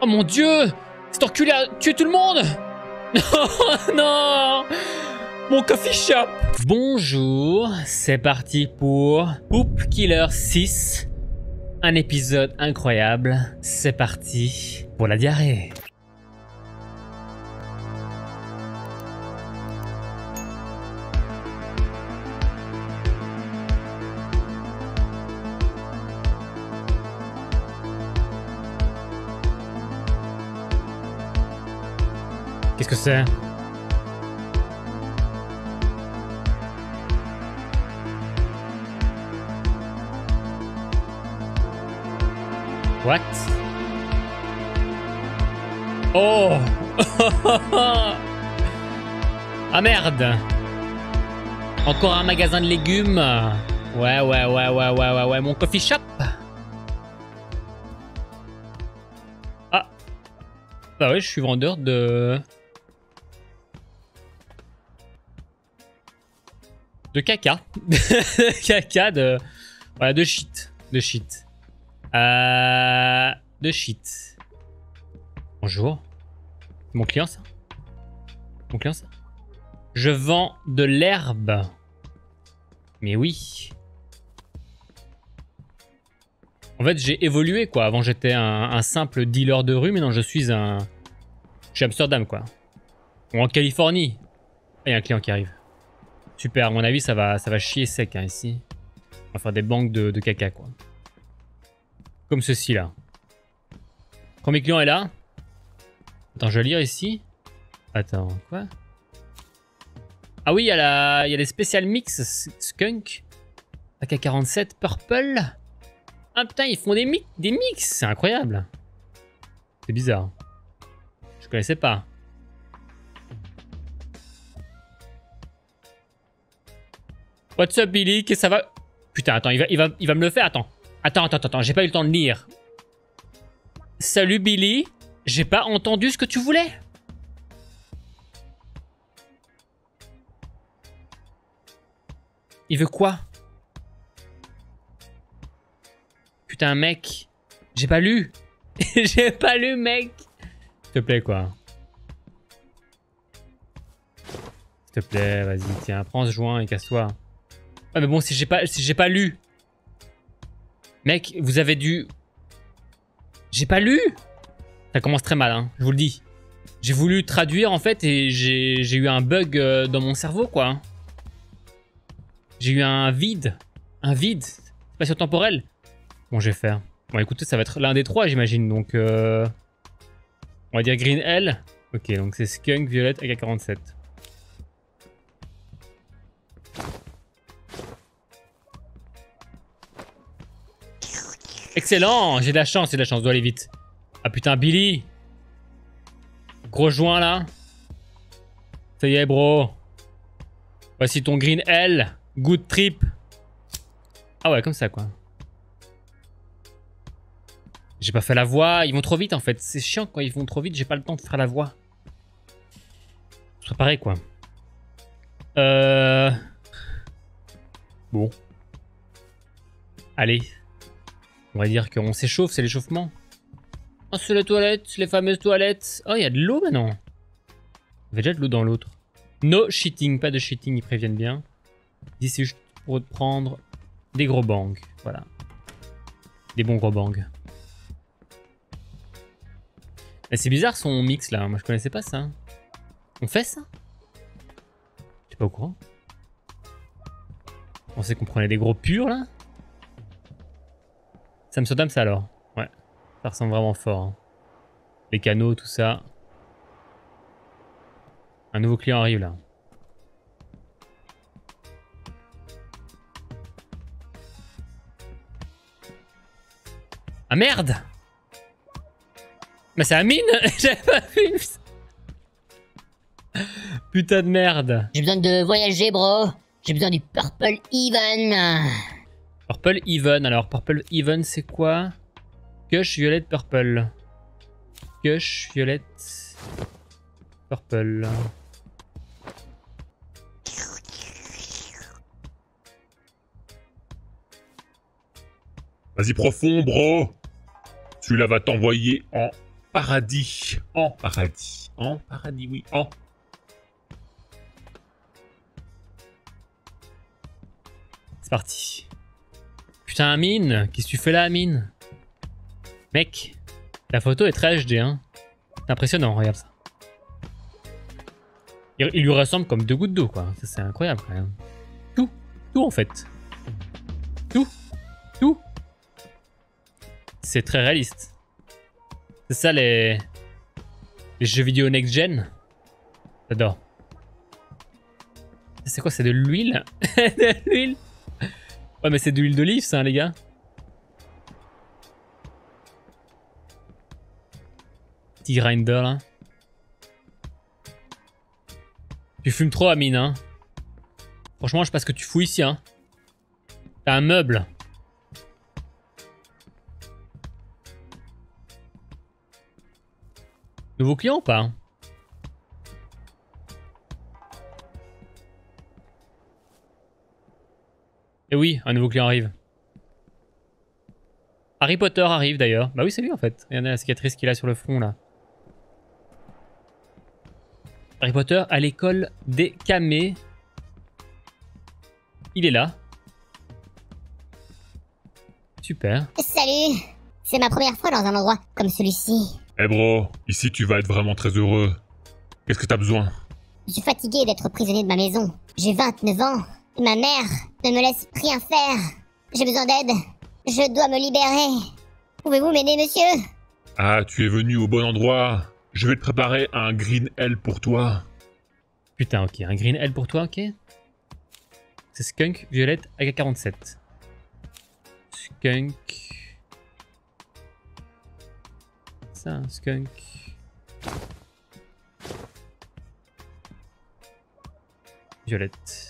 Oh mon dieu! Cet enculé a tué tout le monde! Oh non! Mon coffee shop! Bonjour, c'est parti pour Poop Killer 6. Un épisode incroyable. C'est parti pour la diarrhée. Qu'est-ce que c'est? What? Oh! Ah merde! Encore un magasin de légumes. Ouais, mon coffee shop. Ah! Bah ouais, je suis vendeur de caca. Caca de... Voilà, de shit. De shit. De shit. Bonjour. C'est mon client, ça? Mon client, ça? Je vends de l'herbe. Mais oui. En fait, j'ai évolué, quoi. Avant, j'étais un simple dealer de rue. Maintenant, je suis un... Je suis à Amsterdam, quoi. Ou en Californie. Il y a un client qui arrive. Super, à mon avis, ça va chier sec, hein, ici. On va faire des banques de caca, quoi. Comme ceci, là. Premier client est là. Attends, je vais lire ici. Attends, quoi? Ah oui, il y a les spécial mix skunk. AK-47, purple. Ah putain, ils font des mix. C'est incroyable. C'est bizarre. Je connaissais pas. What's up, Billy? Qu'est-ce que ça va? Putain, attends, il va me le faire. Attends. Attends, j'ai pas eu le temps de lire. Salut, Billy. J'ai pas entendu ce que tu voulais. Il veut quoi? Putain, mec. J'ai pas lu. J'ai pas lu, mec. S'il te plaît, quoi. S'il te plaît, vas-y, tiens, prends ce joint et casse-toi. Ah, mais bon, si j'ai pas lu. Mec, vous avez dû... J'ai pas lu. Ça commence très mal, hein, je vous le dis. J'ai voulu traduire, en fait, et j'ai eu un bug dans mon cerveau, quoi. J'ai eu un vide. Un vide spatio-temporel. Bon, je vais faire. Bon, écoutez, ça va être l'un des trois, j'imagine. Donc, on va dire Green L. Ok, donc c'est Skunk, Violette, AK-47. Excellent, j'ai de la chance, je dois aller vite. Ah putain, Billy. Gros joint là. Ça y est, bro. Voici ton Green L. Good trip. Ah ouais, comme ça, quoi. J'ai pas fait la voix. Ils vont trop vite, en fait. C'est chiant, quoi. Ils vont trop vite. J'ai pas le temps de faire la voix. C'est pareil, quoi. Bon. Allez. On va dire qu'on s'échauffe, c'est l'échauffement. Oh, c'est les toilettes, les fameuses toilettes. Oh, il y a de l'eau maintenant. Il y avait déjà de l'eau dans l'autre. No cheating, pas de cheating, ils préviennent bien. Ici, juste pour prendre des gros bangs. Voilà. Des bons gros bangs. Mais c'est bizarre son mix là, moi je connaissais pas ça. On fait ça? J'étais pas au courant. On pensait qu'on prenait des gros purs là. Amsterdam, ça alors? Ouais, ça ressemble vraiment fort. Hein. Les canaux, tout ça. Un nouveau client arrive là. Ah merde! Mais c'est Amine! J'avais pas vu! Putain de merde! J'ai besoin de voyager, bro. J'ai besoin du Purple Even. Purple Even, alors Purple Even c'est quoi? Kush, violette, purple. Kush, violette, purple. Vas-y profond, bro. Celui-là va t'envoyer en paradis. En paradis. En paradis, oui. En. C'est parti. Putain, Amine, qu'est-ce que tu fais là, Amine? Mec, la photo est très HD, hein. C'est impressionnant, regarde ça. Il lui ressemble comme 2 gouttes d'eau, quoi. Ça, c'est incroyable, quand même. Tout, en fait. Tout. C'est très réaliste. C'est ça, les jeux vidéo next-gen. J'adore. C'est quoi, c'est de l'huile? De l'huile? Ouais, mais c'est de l'huile d'olive, ça, hein, les gars. Petit grinder, là. Tu fumes trop, Amine, hein. Franchement, je sais pas ce que tu fous ici, hein. T'as un meuble. Nouveau client ou pas? Et oui, un nouveau client arrive. Harry Potter arrive d'ailleurs. Bah oui, c'est lui en fait. Regardez la cicatrice qu'il a sur le front là. Harry Potter à l'école des Camés. Il est là. Super. Salut. C'est ma première fois dans un endroit comme celui-ci. Eh bro, ici tu vas être vraiment très heureux. Qu'est-ce que t'as besoin? Je suis fatigué d'être prisonnier de ma maison. J'ai 29 ans. Et ma mère ne me laisse rien faire. J'ai besoin d'aide. Je dois me libérer. Pouvez-vous m'aider, monsieur? Ah, tu es venu au bon endroit. Je vais te préparer un Green L pour toi. Putain, ok. Un Green L pour toi, ok. C'est Skunk, Violette, AK-47. Skunk. Ça, Skunk. Violette.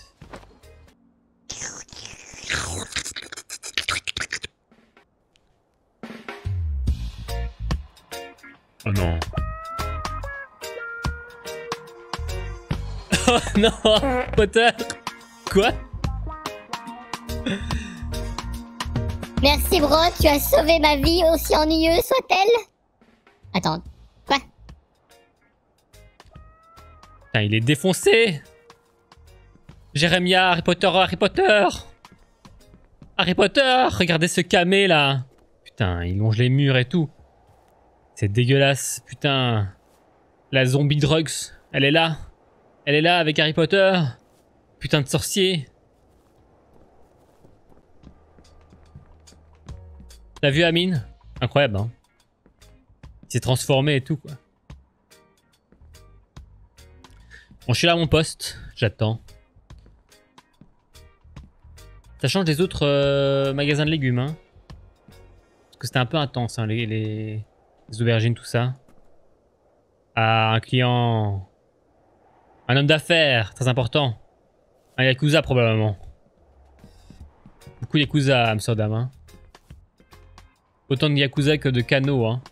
Oh non. Oh non, Potter. Quoi? Merci, bro. Tu as sauvé ma vie, aussi ennuyeuse soit-elle. Attends. Quoi? Putain, il est défoncé. Jérémia, Harry Potter, Harry Potter. Harry Potter, regardez ce camé là. Putain, il longe les murs et tout. C'est dégueulasse, putain. La zombie drugs, elle est là. Elle est là avec Harry Potter. Putain de sorcier. T'as vu Amine? Incroyable, hein. Il s'est transformé et tout, quoi. Bon, je suis là à mon poste. J'attends. Ça change des autres magasins de légumes, hein. Parce que c'était un peu intense, hein, les aubergines, tout ça. Ah, un client... Un homme d'affaires, très important. Un Yakuza, probablement. Beaucoup de Yakuza à Amsterdam, hein. Autant de Yakuza que de Kano, hein.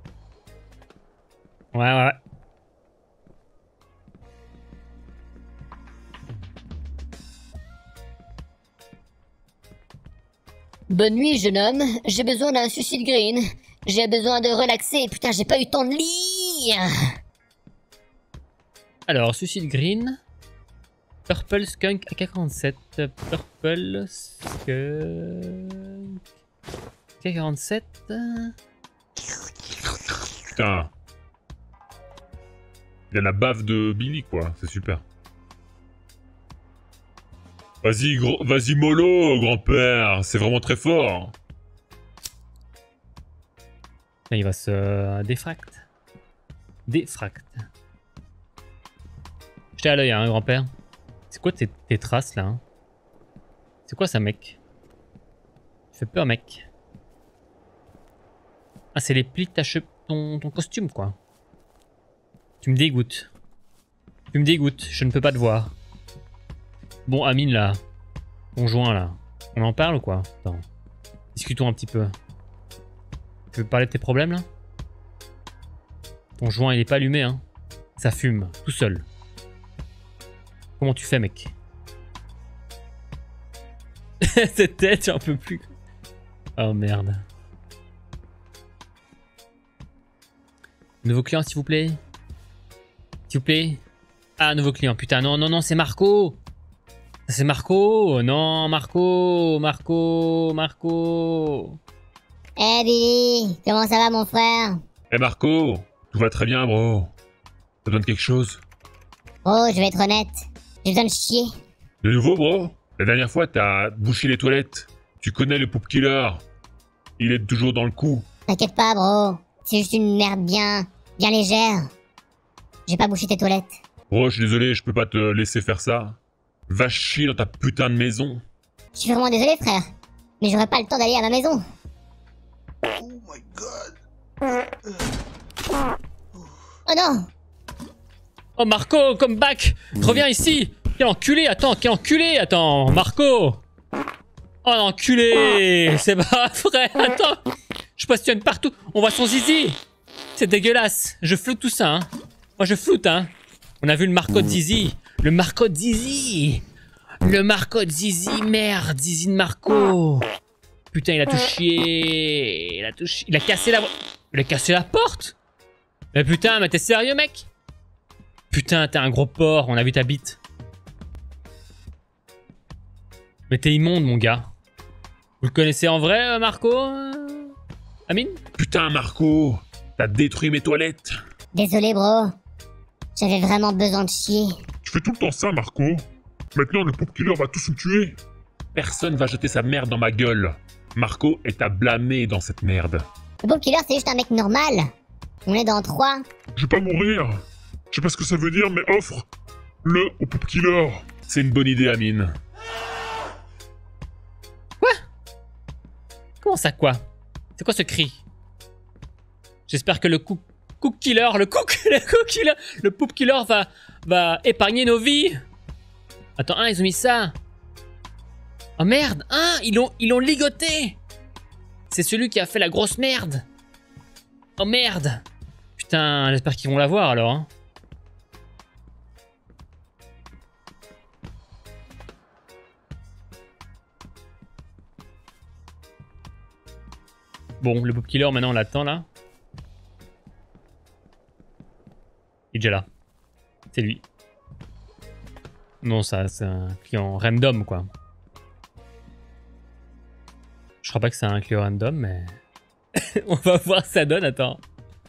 Ouais. Bonne nuit, jeune homme. J'ai besoin d'un suicide green. J'ai besoin de relaxer. Putain, j'ai pas eu le temps de lire. Alors, Suicide Green. Purple Skunk AK-47. Purple Skunk... AK-47... Putain. Il y a la bave de Billy, quoi. C'est super. Vas-y, vas-y mollo, grand-père. C'est vraiment très fort. Là, il va se défracte. Défracte. J'étais à l'œil, hein, grand-père. C'est quoi tes traces, là, hein? C'est quoi ça, mec? Tu fais peur, mec. Ah, c'est les plis de ton costume, quoi. Tu me dégoûtes. Tu me dégoûtes, je ne peux pas te voir. Bon, Amine, là. Conjoint, là. On en parle ou quoi? Attends. Discutons un petit peu. Tu veux parler de tes problèmes, là? Ton joint, il est pas allumé, hein. Ça fume, tout seul. Comment tu fais, mec? Cette tête, j'en peux plus. Oh, merde. Nouveau client, s'il vous plaît. S'il vous plaît. Ah, nouveau client. Putain, non, non, non, c'est Marco. C'est Marco. Non, Marco. Marco. Eh Billy, comment ça va mon frère? Eh Marco, tout va très bien, bro. T'as besoin de quelque chose? Oh, je vais être honnête. J'ai besoin de chier. De nouveau, bro? La dernière fois, t'as bouché les toilettes. Tu connais le Poop Killer. Il est toujours dans le coup. T'inquiète pas, bro. C'est juste une merde bien légère. J'ai pas bouché tes toilettes. Bro, je suis désolé, je peux pas te laisser faire ça. Va chier dans ta putain de maison. Je suis vraiment désolé, frère. Mais j'aurais pas le temps d'aller à ma maison. Oh my god. Oh non! Oh, Marco, come back. Reviens ici. Quel enculé. Attends, Marco. Oh, l'enculé. C'est pas vrai. Attends. Je positionne partout. On voit son zizi. C'est dégueulasse. Je floute tout ça, hein. Moi, je floute, hein. On a vu le Marco de Zizi. Le Marco de Zizi. Merde. Zizi de Marco. Putain, il a tout chié. Il a cassé la porte. Mais putain, mais t'es sérieux, mec? Putain, t'es un gros porc. On a vu ta bite. Mais t'es immonde, mon gars. Vous le connaissez en vrai, Marco? Amine? Putain, Marco, t'as détruit mes toilettes. Désolé, bro. J'avais vraiment besoin de chier. Tu fais tout le temps ça, Marco. Maintenant, le Poop Killer va tous nous tuer. Personne va jeter sa merde dans ma gueule. Marco est à blâmer dans cette merde. Le Poop Killer, c'est juste un mec normal. On est dans 3. Je vais pas mourir. Je sais pas ce que ça veut dire, mais offre-le au Poop Killer. C'est une bonne idée, Amine. Comment ça, quoi? C'est quoi ce cri? J'espère que le Poop Killer va épargner nos vies. Attends, ils ont mis ça. Oh merde, ils l'ont ligoté. C'est celui qui a fait la grosse merde. Oh merde. Putain, j'espère qu'ils vont l'avoir alors, hein. Bon, le Poop Killer, maintenant on l'attend là. Il est déjà là. C'est lui. Non, ça, c'est un client random, quoi. Je crois pas que c'est un client random, mais... on va voir ce que ça donne, attends.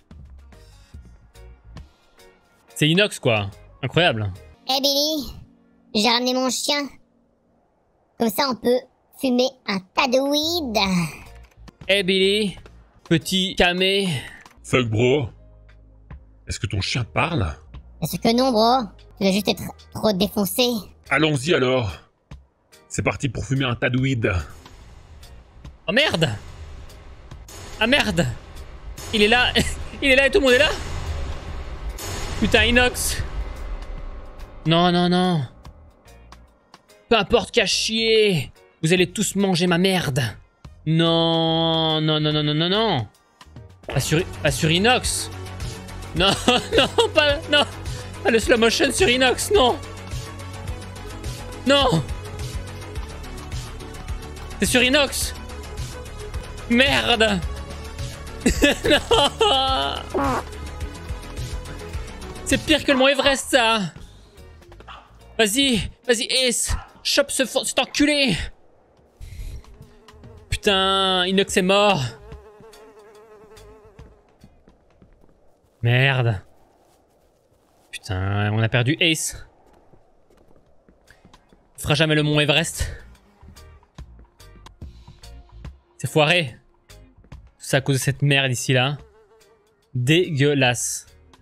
C'est Inox, quoi. Incroyable. Eh Billy, j'ai ramené mon chien. Comme ça, on peut fumer un tas de weed. Hey Billy, petit camé. Fuck, bro. Est-ce que ton chien parle? Est-ce que non, bro? Tu dois juste être trop défoncé. Allons-y alors. C'est parti pour fumer un tas de weed. Oh merde! Ah merde! Il est là! Il est là et tout le monde est là? Putain, Inox! Non, non, non! Peu importe qu'à chier! Vous allez tous manger ma merde! Non, non, non, non, non, non, non! Pas sur Inox! Non, non, pas le slow motion sur Inox, non! Non! C'est sur Inox! Merde! Non! C'est pire que le Mont Everest, ça! Vas-y, Ace! Chope cet enculé! Putain, Inox est mort! Merde! Putain, on a perdu Ace. On fera jamais le Mont Everest. C'est foiré. Tout ça à cause de cette merde ici là. Dégueulasse.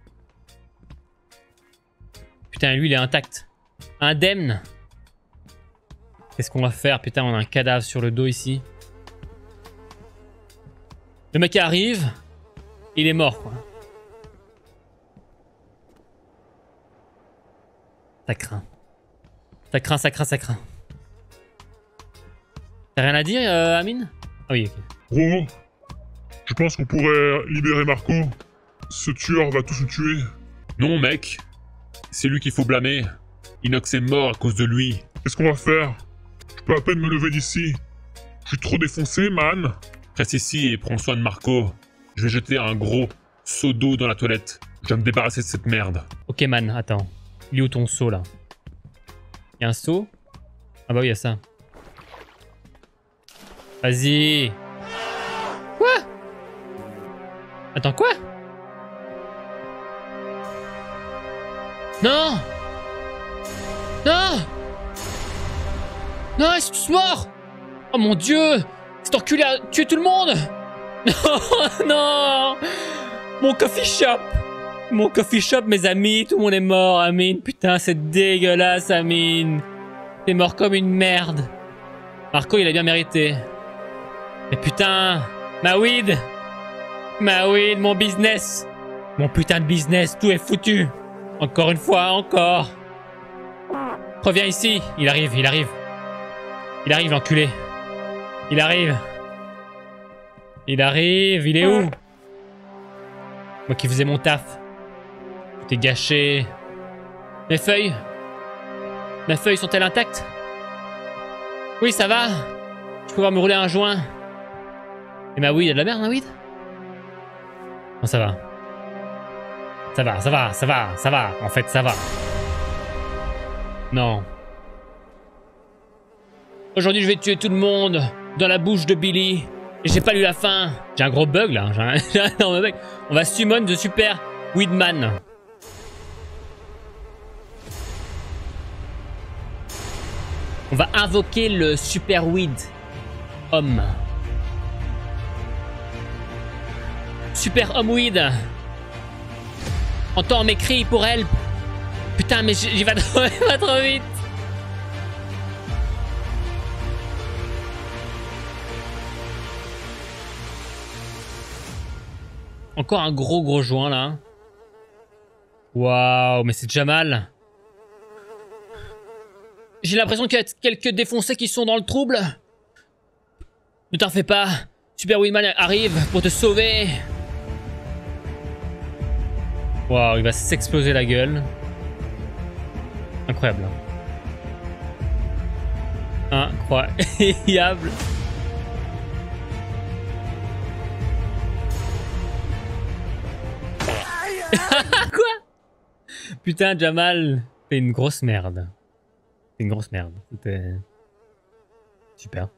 Putain, lui il est intact. Indemne. Qu'est-ce qu'on va faire? Putain, on a un cadavre sur le dos ici. Le mec arrive. Il est mort, quoi. Ça craint. Ça craint, ça craint, ça craint. T'as rien à dire, Amine? Ah oui, ok. Gros, je pense qu'on pourrait libérer Marco. Ce tueur va tous nous tuer. Non, mec. C'est lui qu'il faut blâmer. Inox est mort à cause de lui. Qu'est-ce qu'on va faire? Je peux à peine me lever d'ici. Je suis trop défoncé, man. Reste ici et prends soin de Marco. Je vais jeter un gros Seau d'eau dans la toilette. Je dois me débarrasser de cette merde. Ok man, attends. Il est où ton seau là? Il y a un seau? Ah bah oui, il y a ça. Vas-y. Quoi? Attends, quoi? Non! Non! Non, ils sont tous morts! Oh mon dieu! Cet enculé a tué tout le monde! Non! Non! Mon coffee shop! Mon coffee shop, mes amis, tout le monde est mort, Amine. Putain, c'est dégueulasse, Amine. T'es mort comme une merde. Marco, il a bien mérité. Mais putain, ma weed! Ma weed, mon business! Mon putain de business, tout est foutu! Encore une fois, encore! Reviens ici! Il arrive, il arrive. Il arrive, l'enculé. Il arrive. Il arrive, il est où? Moi qui faisais mon taf. Tout est gâché. Mes feuilles? Mes feuilles sont-elles intactes? Oui, ça va. Je peux pouvoir me rouler un joint. Et ma weed, il y a de la merde, ma weed? Non, ça va. Ça va, ça va, ça va, ça va. En fait, ça va. Non. Aujourd'hui, je vais tuer tout le monde dans la bouche de Billy. Et j'ai pas lu la fin. J'ai un gros bug, là. J'ai un énorme bug. On va summon de Super Weedman. On va invoquer le Super Weed Homme. Super Homme Weed. Entends mes cris pour help. Putain, mais j'y vais trop vite. Encore un gros joint là. Waouh, mais c'est déjà mal. J'ai l'impression qu'il y a quelques défoncés qui sont dans le trouble. Ne t'en fais pas. Super Weedman arrive pour te sauver. Waouh, il va s'exploser la gueule. Incroyable. Incroyable. Quoi? Putain, Jamal, t'es une grosse merde. T'es une grosse merde. C'était super.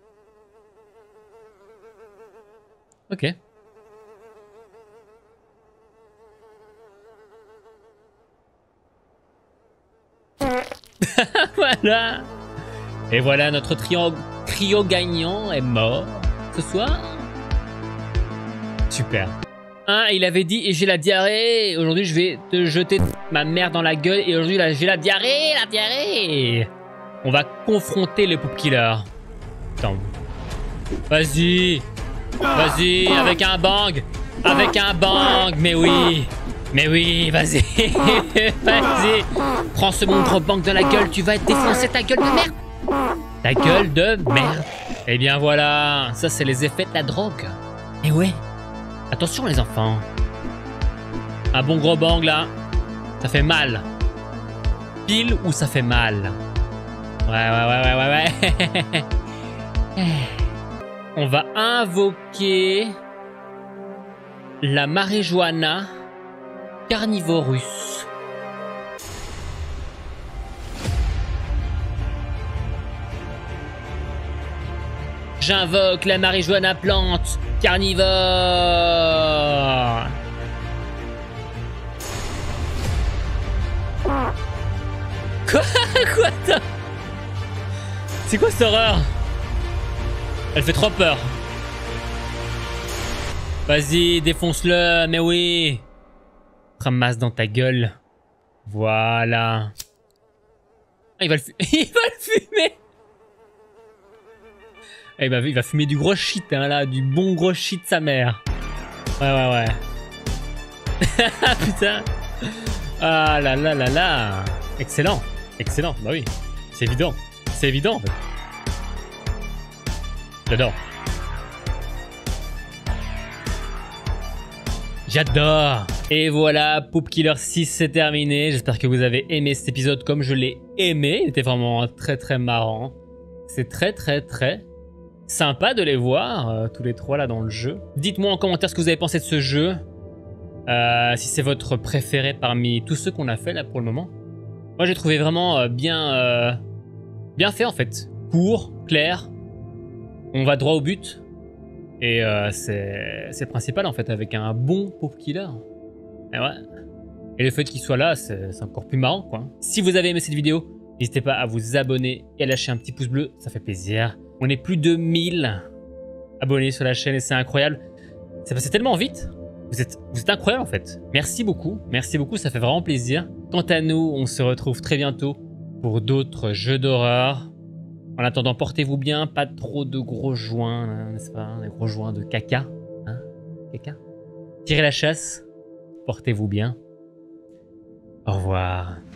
Ok. Voilà. Et voilà, notre trio gagnant est mort ce soir. Super. Il avait dit, et j'ai la diarrhée. Aujourd'hui, je vais te jeter ma mère dans la gueule. Et aujourd'hui, j'ai la diarrhée, On va confronter le Poop Killer. Attends. Vas-y. Vas-y, avec un bang. Avec un bang, mais oui. Mais oui, vas-y. Vas-y. Prends ce mon gros bang dans la gueule. Tu vas être défoncé, ta gueule de merde. Ta gueule de merde. Eh bien voilà, ça c'est les effets de la drogue. Et ouais. Attention les enfants. Un bon gros bang là. Ça fait mal. Pile ou ça fait mal. Ouais. On va invoquer la marijuana carnivorus. J'invoque la marijuana plante carnivore. Quoi c'est quoi cette horreur? Elle fait trop peur. Vas-y, défonce-le, mais oui. Ramasse dans ta gueule. Voilà. Il va le fumer. Il va fumer du gros shit, hein, là. Du bon gros shit de sa mère. Ouais. Putain. Ah là. Excellent. Bah oui. C'est évident. En fait. J'adore. Et voilà, Poop Killer 6 c'est terminé. J'espère que vous avez aimé cet épisode comme je l'ai aimé. Il était vraiment très marrant. C'est très sympa de les voir, tous les trois là dans le jeu. Dites-moi en commentaire ce que vous avez pensé de ce jeu. Si c'est votre préféré parmi tous ceux qu'on a fait là pour le moment. Moi j'ai trouvé vraiment bien fait en fait. Court, clair, on va droit au but. Et c'est le principal en fait, avec un bon pauvre killer. Et ouais. Et le fait qu'il soit là, c'est encore plus marrant quoi. Si vous avez aimé cette vidéo, n'hésitez pas à vous abonner et à lâcher un petit pouce bleu, ça fait plaisir. On est plus de 1000 abonnés sur la chaîne et c'est incroyable. C'est passé tellement vite. Vous êtes incroyable en fait. Merci beaucoup, ça fait vraiment plaisir. Quant à nous, on se retrouve très bientôt pour d'autres jeux d'horreur. En attendant, portez-vous bien, pas trop de gros joints, n'est-ce pas? Des gros joints de caca. Hein? Caca. Tirez la chasse, portez-vous bien. Au revoir.